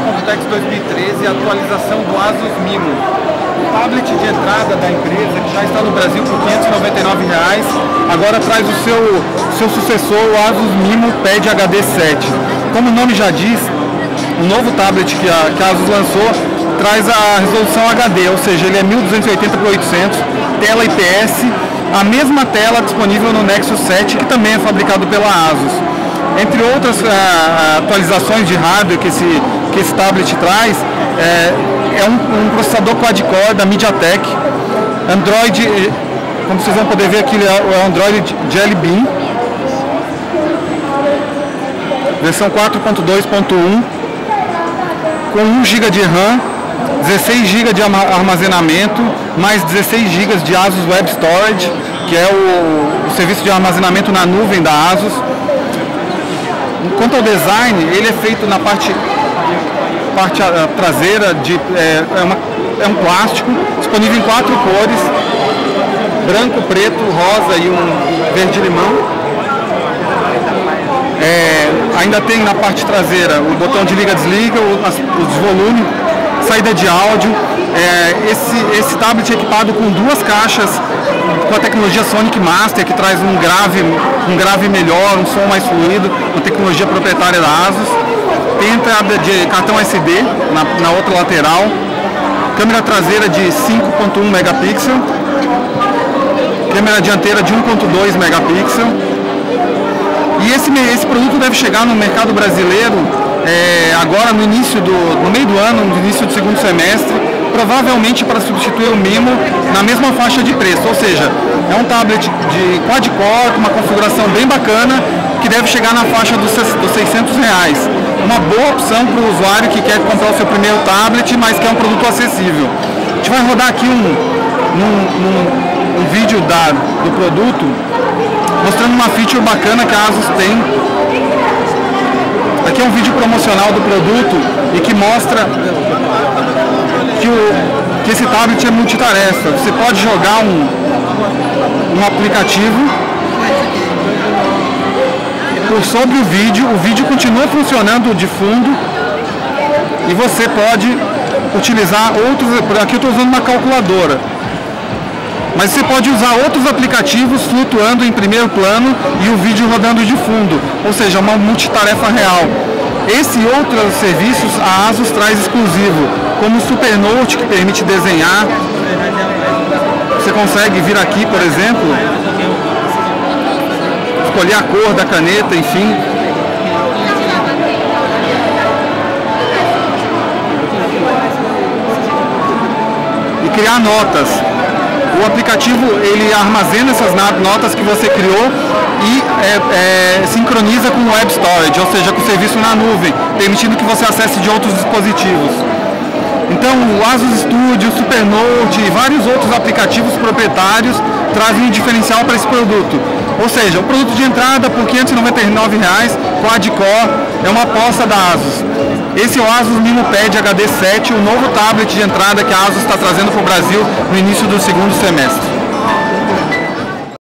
Computex 2013, atualização do Asus Mimo. O tablet de entrada da empresa, que já está no Brasil por R$ 599, agora traz o seu sucessor, o Asus Mimo Pad HD 7. Como o nome já diz, o novo tablet que a Asus lançou traz a resolução HD, ou seja, ele é 1280x800, tela IPS, a mesma tela disponível no Nexus 7, que também é fabricado pela Asus. Entre outras atualizações de hardware que esse tablet traz, é um processador quad-core da MediaTek, Android, como vocês vão poder ver aqui, é o Android Jelly Bean, versão 4.2.1, com 1 GB de RAM, 16 GB de armazenamento, mais 16 GB de Asus Web Storage, que é o serviço de armazenamento na nuvem da Asus. Quanto ao design, ele é feito na parte traseira, é um plástico, disponível em 4 cores, branco, preto, rosa e um verde-limão. Ainda tem na parte traseira o botão de liga-desliga, os volumes, saída de áudio. Esse tablet é equipado com 2 caixas com a tecnologia Sonic Master, que traz um grave melhor, um som mais fluido, uma tecnologia proprietária da Asus. Tem entrada de cartão SD na outra lateral, câmera traseira de 5.1 megapixel, câmera dianteira de 1.2 megapixel. E esse produto deve chegar no mercado brasileiro agora no meio do ano, no início do segundo semestre, provavelmente para substituir o Mimo na mesma faixa de preço, ou seja, é um tablet de quad-core com uma configuração bem bacana que deve chegar na faixa dos R$600. Uma boa opção para o usuário que quer comprar o seu primeiro tablet, mas quer um produto acessível. A gente vai rodar aqui um vídeo do produto, mostrando uma feature bacana que a Asus tem. Aqui é um vídeo promocional do produto e que mostra que esse tablet é multitarefa. Você pode jogar um aplicativo por sobre o vídeo continua funcionando de fundo e você pode utilizar outros. Aqui eu estou usando uma calculadora, mas você pode usar outros aplicativos flutuando em primeiro plano e o vídeo rodando de fundo, ou seja, uma multitarefa real. Esse e outros serviços a Asus traz exclusivo, como o Supernote, que permite desenhar. Você consegue vir aqui, por exemplo, escolher a cor da caneta, enfim. E criar notas. O aplicativo ele armazena essas notas que você criou e sincroniza com o Web Storage, ou seja, com o serviço na nuvem, permitindo que você acesse de outros dispositivos. Então, o Asus Studio, o Supernote e vários outros aplicativos proprietários trazem um diferencial para esse produto. Ou seja, o produto de entrada por R$ 599, quad-core, é uma aposta da Asus. Esse é o Asus Mimo Pad HD 7, o novo tablet de entrada que a Asus está trazendo para o Brasil no início do segundo semestre.